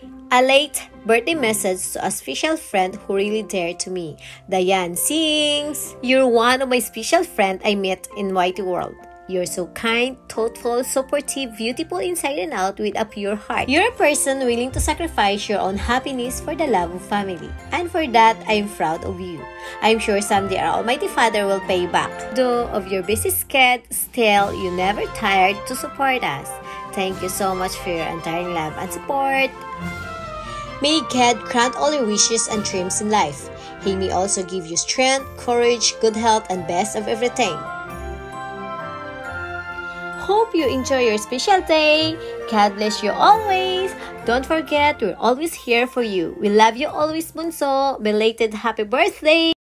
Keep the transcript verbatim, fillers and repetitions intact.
A late birthday message to a special friend who really dear to me. Diane sings, "You're one of my special friends I met in Whitey World. You're so kind, thoughtful, supportive, beautiful inside and out with a pure heart. You're a person willing to sacrifice your own happiness for the love of family. And for that, I'm proud of you. I'm sure someday our Almighty Father will pay back. Though of your busy schedule, still, you never tired to support us. Thank you so much for your untiring love and support. May God grant all your wishes and dreams in life. He may also give you strength, courage, good health, and best of everything. Hope you enjoy your special day. God bless you always. Don't forget, we're always here for you. We love you always, Bunso. Belated happy birthday!